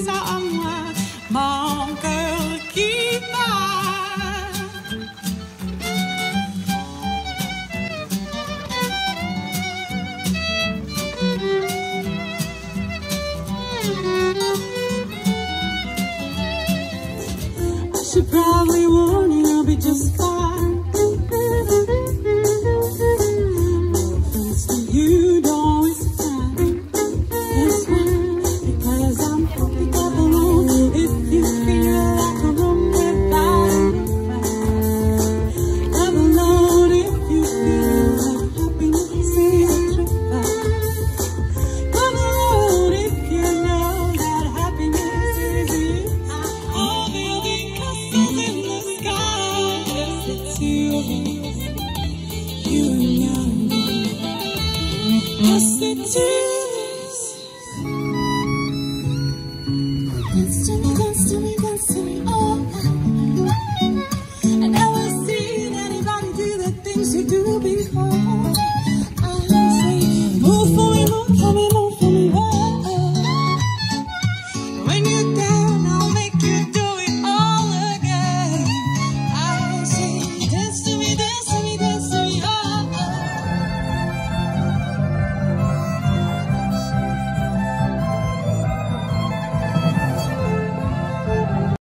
ça à moi, mon cœur qui bat. I should probably warn you, I'll be just fine. Thanks to you, don't waste time. It's fine, because I'm happy alone. If you feel like a room without a I'm alone if you feel like happiness is a trip. I'm alone if you know that happiness is you. All the castles in the sky, yes, it's you and me. Yes, it's you.